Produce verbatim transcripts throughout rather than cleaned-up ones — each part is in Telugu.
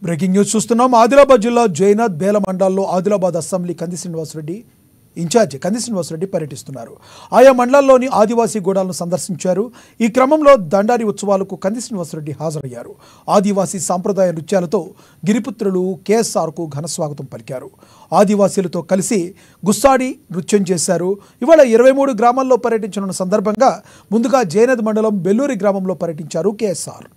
బ్రేకింగ్ న్యూస్ చూస్తున్నాం. ఆదిలాబాద్ జిల్లా జైనాథ్ బేల మండలాల్లో ఆదిలాబాద్ అసెంబ్లీ కంది శ్రీనివాసరెడ్డి ఇన్ఛార్జ్ కంది శ్రీనివాసరెడ్డి పర్యటిస్తున్నారు. ఆయా మండలాల్లోని ఆదివాసీ గూడాలను సందర్శించారు. ఈ క్రమంలో దండారి ఉత్సవాలకు కంది శ్రీనివాసరెడ్డి హాజరయ్యారు. ఆదివాసీ సాంప్రదాయ నృత్యాలతో గిరిపుత్రులు కేఎస్ఆర్కు ఘనస్వాగతం పలికారు. ఆదివాసీలతో కలిసి గుస్సాడి నృత్యం చేశారు. ఇవాళ ఇరవై మూడు గ్రామాల్లో పర్యటించనున్న సందర్భంగా ముందుగా జైనాథ్ మండలం బెల్లూరి గ్రామంలో పర్యటించారు కేఎస్ఆర్.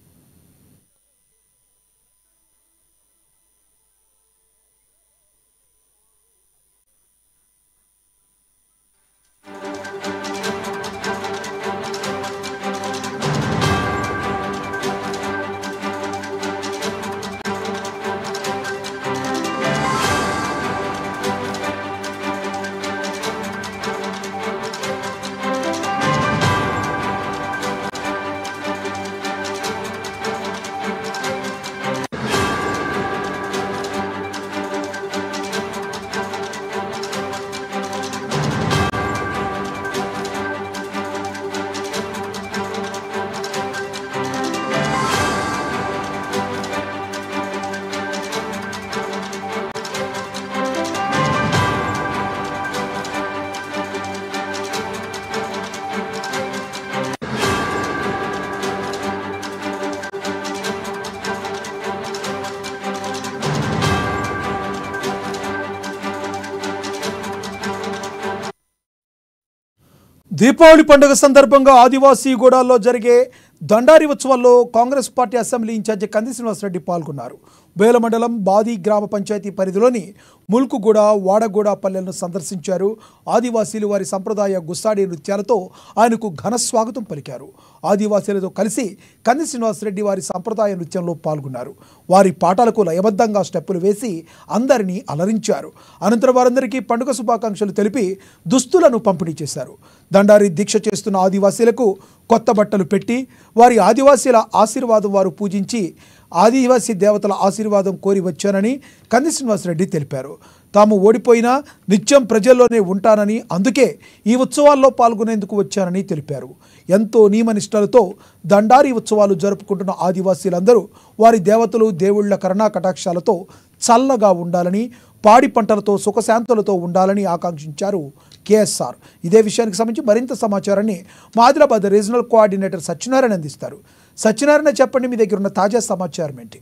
దీపావళి పండుగ సందర్భంగా ఆదివాసీ గూడాల్లో జరిగే దండారి ఉత్సవాల్లో కాంగ్రెస్ పార్టీ అసెంబ్లీ ఇన్ఛార్జి కంది శ్రీనివాసరెడ్డి పాల్గొన్నారు. బేల మండలం బాది గ్రామ పంచాయతీ పరిధిలోని ముల్కుగూడ వాడగూడ పల్లెలను సందర్శించారు. ఆదివాసీలు వారి సంప్రదాయ గుస్సాడి నృత్యాలతో ఆయనకు ఘన స్వాగతం పలికారు. ఆదివాసీలతో కలిసి కంది శ్రీనివాసరెడ్డి వారి సంప్రదాయ నృత్యంలో పాల్గొన్నారు. వారి పాటలకు లయబద్ధంగా స్టెప్పులు వేసి అందరినీ అలరించారు. అనంతరం వారందరికీ పండుగ శుభాకాంక్షలు తెలిపి దుస్తులను పంపిణీ చేశారు. దండారి దీక్ష చేస్తున్న ఆదివాసీలకు కొత్త బట్టలు పెట్టి వారి ఆదివాసీల ఆశీర్వాదం వారు పూజించి ఆదివాసీ దేవతల ఆశీర్వాదం కోరి వచ్చానని కంది శ్రీనివాసరెడ్డి తెలిపారు. తాము ఓడిపోయినా నిత్యం ప్రజల్లోనే ఉంటానని, అందుకే ఈ ఉత్సవాల్లో పాల్గొనేందుకు వచ్చానని తెలిపారు. ఎంతో నియమనిష్టలతో దండారి ఉత్సవాలు జరుపుకుంటున్న ఆదివాసీలందరూ వారి దేవతలు దేవుళ్ల కరుణా కటాక్షాలతో చల్లగా ఉండాలని, పాడి పంటలతో సుఖశాంతులతో ఉండాలని ఆకాంక్షించారు కేఎస్ఆర్. ఇదే విషయానికి సంబంధించి మరింత సమాచారాన్ని మా ఆదిలాబాద్ రీజనల్ కోఆర్డినేటర్ సత్యనారాయణ అందిస్తారు. సత్యనారాయణ, చెప్పండి, మీ దగ్గర ఉన్న తాజా సమాచారం ఏంటి?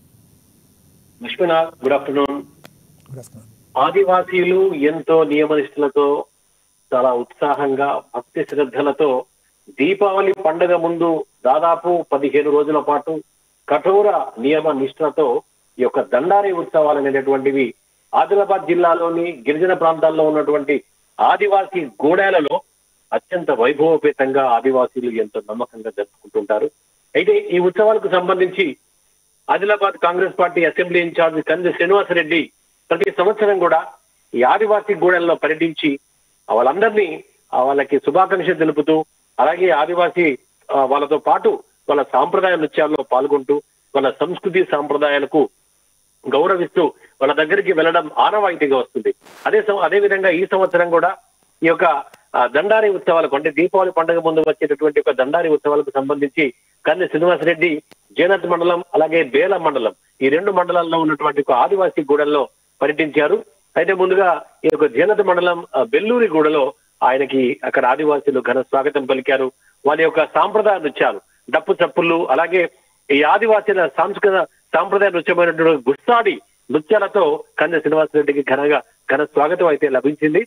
Good afternoon. ఆదివాసీలు ఎంతో నియమనిష్టలతో చాలా ఉత్సాహంగా భక్తి శ్రద్ధలతో దీపావళి పండుగ ముందు దాదాపు పదిహేను రోజుల పాటు కఠోర నియమ నిష్ఠలతో ఈ యొక్క దండారి ఉత్సవాలు అనేటటువంటివి ఆదిలాబాద్ జిల్లాలోని గిరిజన ప్రాంతాల్లో ఉన్నటువంటి ఆదివాసీ గూడాలలో అత్యంత వైభవపేతంగా ఆదివాసీలు ఎంతో నమ్మకంగా జరుపుకుంటుంటారు. అయితే ఈ ఉత్సవాలకు సంబంధించి Adilabad Congress party assembly in-charge Kandi Srinivasa Reddy ప్రతి సంవత్సరం కూడా ఈ ఆదివాసీ గూడెల్లో పర్యటించి వాళ్ళందరినీ వాళ్ళకి శుభాకాంక్షలు తెలుపుతూ, అలాగే ఆదివాసీ వాళ్ళతో పాటు వాళ్ళ సాంప్రదాయ నృత్యాల్లో పాల్గొంటూ వాళ్ళ సంస్కృతి సాంప్రదాయాలకు గౌరవిస్తూ వాళ్ళ దగ్గరికి వెళ్ళడం ఆనవాయితీగా వస్తుంది. అదే అదే విధంగా ఈ సంవత్సరం కూడా ఈ యొక్క దండారి ఉత్సవాలకు, అంటే దీపావళి పండుగ ముందు వచ్చేటటువంటి ఒక దండారి ఉత్సవాలకు సంబంధించి కంది శ్రీనివాసరెడ్డి జైనాథ్ మండలం అలాగే బేల మండలం ఈ రెండు మండలాల్లో ఉన్నటువంటి ఒక ఆదివాసీ గూడెల్లో పర్యటించారు. అయితే ముందుగా ఈ యొక్క జైనాథ్ మండలం బెల్లూరి గూడలో ఆయనకి అక్కడ ఆదివాసీలు ఘన స్వాగతం పలికారు. వాళ్ళ యొక్క సాంప్రదాయ నృత్యాలు, డప్పు చప్పుళ్ళు, అలాగే ఈ ఆదివాసీల సాంస్కృతిక సాంప్రదాయ నృత్యమైనటువంటి గుస్సాడి నృత్యాలతో కంది శ్రీనివాసరెడ్డికి ఘనంగా ఘన స్వాగతం అయితే లభించింది.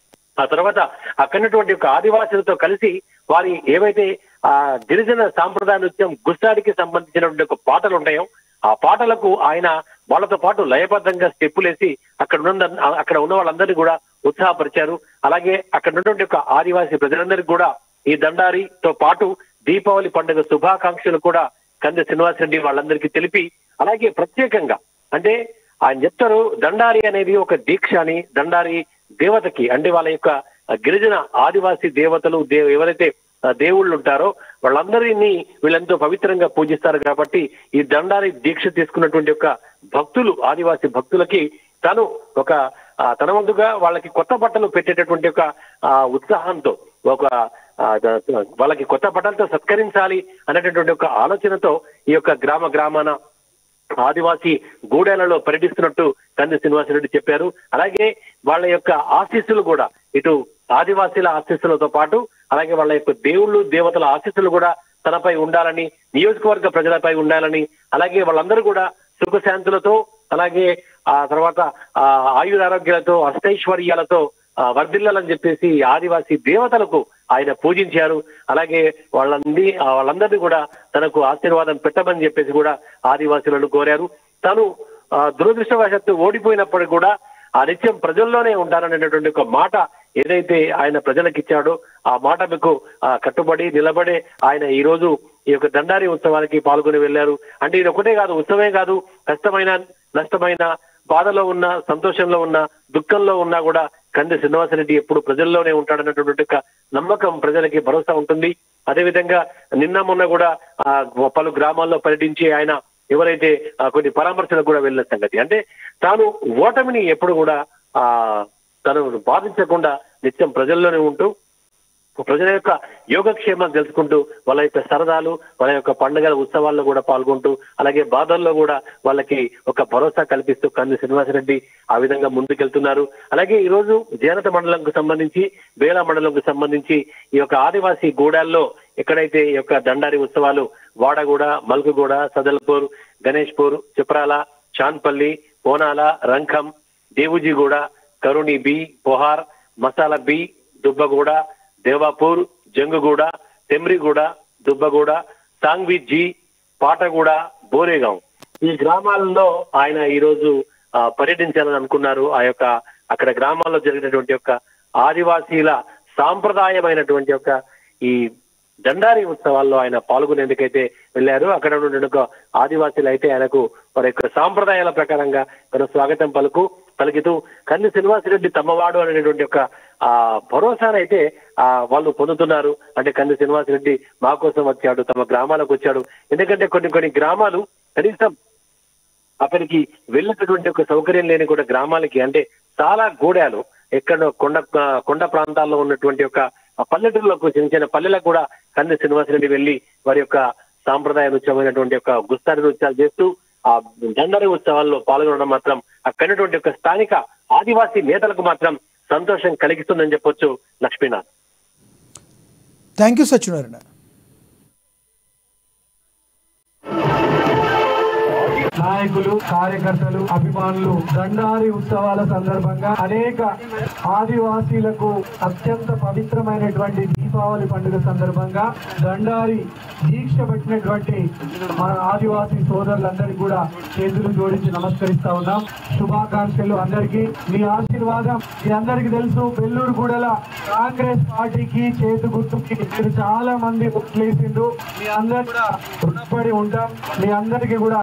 ఆ తర్వాత అక్కడటువంటి ఒక ఆదివాసులతో కలిసి వారి ఏవైతే ఆ గిరిజన సాంప్రదాయ నృత్యం గుస్సాడికి సంబంధించినటువంటి ఒక పాటలు ఉంటాయో ఆ పాటలకు ఆయన వాళ్ళతో పాటు లయబద్ధంగా స్టెప్పులేసి అక్కడ ఉన్న అక్కడ ఉన్న వాళ్ళందరినీ కూడా ఉత్సాహపరిచారు. అలాగే అక్కడ ఉన్నటువంటి ఒక ఆదివాసీ ప్రజలందరికీ కూడా ఈ దండారితో పాటు దీపావళి పండుగ శుభాకాంక్షలు కూడా కంది శ్రీనివాసరెడ్డి వాళ్ళందరికీ తెలిపి, అలాగే ప్రత్యేకంగా అంటే ఆయన చెప్తారు దండారి అనేది ఒక దీక్ష అని, దండారి దేవతకి అంటే వాళ్ళ యొక్క గిరిజన ఆదివాసీ దేవతలు ఎవరైతే దేవుళ్ళు ఉంటారో వాళ్ళందరినీ వీళ్ళెంతో పవిత్రంగా పూజిస్తారు. కాబట్టి ఈ దండారి దీక్ష తీసుకున్నటువంటి యొక్క భక్తులు, ఆదివాసీ భక్తులకి తను ఒక తన వంతుగా వాళ్ళకి కొత్త బట్టలు పెట్టేటటువంటి ఒక ఉత్సాహంతో ఒక వాళ్ళకి కొత్త బట్టలతో సత్కరించాలి అనేటటువంటి ఒక ఆలోచనతో ఈ యొక్క గ్రామ గ్రామాన ఆదివాసీ గూడెలలో పర్యటిస్తున్నట్టు కంది శ్రీనివాసరెడ్డి చెప్పారు. అలాగే వాళ్ళ యొక్క ఆశీస్సులు కూడా ఇటు ఆదివాసీల ఆశీస్సులతో పాటు అలాగే వాళ్ళ యొక్క దేవుళ్ళు దేవతల ఆశీస్సులు కూడా తనపై ఉండాలని, నియోజకవర్గ ప్రజలపై ఉండాలని, అలాగే వాళ్ళందరూ కూడా సుఖశాంతులతో అలాగే ఆ తర్వాత ఆ ఆయురారోగ్యాలతో అష్టైశ్వర్యాలతో వర్ధిల్లాలని చెప్పేసి ఆదివాసీ దేవతలకు ఆయన పూజించారు. అలాగే వాళ్ళంది వాళ్ళందరినీ కూడా తనకు ఆశీర్వాదం పెట్టమని చెప్పేసి కూడా ఆదివాసులను కోరారు. తను దురదృష్టవశాత్తు ఓడిపోయినప్పటికీ కూడా ఆ నిత్యం ప్రజల్లోనే ఉంటారనేటటువంటి ఒక మాట ఏదైతే ఆయన ప్రజలకు ఇచ్చాడో ఆ మాట మీకు కట్టుబడి నిలబడే ఆయన ఈ రోజు ఈ యొక్క దండారి ఉత్సవానికి పాల్గొని వెళ్లారు. అంటే ఇది ఒకటే కాదు, ఉత్సవమే కాదు, కష్టమైన నష్టమైన బాధలో ఉన్న సంతోషంలో ఉన్న దుఃఖంలో ఉన్నా కూడా కంది శ్రీనివాసరెడ్డి ఎప్పుడు ప్రజల్లోనే ఉంటాడన్నటువంటి నమ్మకం ప్రజలకి భరోసా ఉంటుంది. అదేవిధంగా నిన్న మొన్న కూడా ఆ పలు గ్రామాల్లో పర్యటించి ఆయన ఎవరైతే కొన్ని పరామర్శలకు కూడా వెళ్ళిన సంగతి అంటే తాను ఓటమిని ఎప్పుడు కూడా ఆ తను బాధించకుండా నిత్యం ప్రజల్లోనే ఉంటూ ప్రజల యొక్క యోగక్షేమం తెలుసుకుంటూ వాళ్ళ యొక్క సరదాలు వాళ్ళ యొక్క పండుగల ఉత్సవాల్లో కూడా పాల్గొంటూ అలాగే బాధల్లో కూడా వాళ్ళకి ఒక భరోసా కల్పిస్తూ కంది శ్రీనివాసరెడ్డి ఆ విధంగా ముందుకెళ్తున్నారు. అలాగే ఈ రోజు జనత మండలంకు సంబంధించి బేలా మండలంకు సంబంధించి ఈ యొక్క ఆదివాసీ గూడాల్లో ఎక్కడైతే ఈ యొక్క దండారి ఉత్సవాలు Wadaguda, Malkuguda, Sadalpur, Ganeshpur, Chiprala, Chanpalli, Ponala, Rankham, Devujiguda, Karuni B, Pohar, Masala B, Dubbaguda, Devapur, Janguguda, Temriguda, Dubbaguda, Sangvi G, Pataguda, Boregaon ఈ గ్రామాలలో ఆయన ఈ రోజు పర్యటించాలని అనుకున్నారు. ఆ యొక్క అక్కడ గ్రామాల్లో జరిగినటువంటి యొక్క ఆదివాసీల సాంప్రదాయమైనటువంటి యొక్క ఈ దండారి ఉత్సవాల్లో ఆయన పాల్గొనేందుకైతే వెళ్ళారు. అక్కడ ఉన్న ఆదివాసీలు అయితే ఆయనకు వారి యొక్క సాంప్రదాయాల ప్రకారంగా తన స్వాగతం పలుకు పలికితూ కంది శ్రీనివాసరెడ్డి తమ్మవాడు అనేటువంటి యొక్క ఆ భరోసానైతే ఆ వాళ్ళు పొందుతున్నారు. అంటే కంది శ్రీనివాసరెడ్డి మా కోసం వచ్చాడు, తమ గ్రామాలకు వచ్చాడు. ఎందుకంటే కొన్ని కొన్ని గ్రామాలు కనీసం అక్కడికి వెళ్ళేటటువంటి ఒక సౌకర్యం లేని కూడా గ్రామాలకి అంటే చాలా గూడాలు ఎక్కడ కొండ కొండ ప్రాంతాల్లో ఉన్నటువంటి యొక్క పల్లెటూరులకు చిన్న చిన్న పల్లెలకు కూడా కంది శ్రీనివాసరెడ్డి వెళ్లి వారి యొక్క సాంప్రదాయ నృత్యమైనటువంటి యొక్క గుస్తారి నృత్యాలు చేస్తూ ఆ దండరి ఉత్సవాల్లో పాల్గొనడం మాత్రం అక్కడటువంటి యొక్క స్థానిక ఆదివాసీ నేతలకు మాత్రం సంతోషం కలిగిస్తుందని చెప్పొచ్చు. Lakshminath, thank you Satyanarayana. నాయకులు, కార్యకర్తలు, అభిమానులు దండారి ఉత్సవాల సందర్భంగా అనేక ఆదివాసీలకు అత్యంత పవిత్రమైనటువంటి దీపావళి పండుగ సందర్భంగా దండారి దీక్ష పెట్టినటువంటి మన ఆదివాసీ సోదరులందరికీ కూడా చేతులు జోడించి నమస్కరిస్తా ఉన్నాం. శుభాకాంక్షలు అందరికీ. మీ ఆశీర్వాదం మీ అందరికీ తెలుసు. బెల్లూరు గూడల కాంగ్రెస్ పార్టీకి చేతు గుర్తుకి మీరు చాలా మంది ఓట్లేసిండు. మీ అందరు కూడా రుణపడి ఉంటాం. మీ అందరికీ కూడా